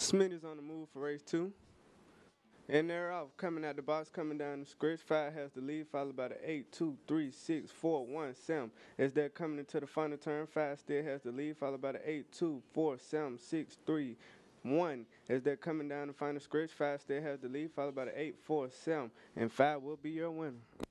Smitty's on the move for race 2. And they're off. Coming out the box, coming down the stretch. 5 has the lead, followed by the 8, 2, 3, 6, 4, 1, 7. As they're coming into the final turn, 5 still has the lead, followed by the 8, 2, 4, 7, 6, 3, 1. As they're coming down the final stretch, 5 still has the lead, followed by the 8, 4, 7. And 5 will be your winner.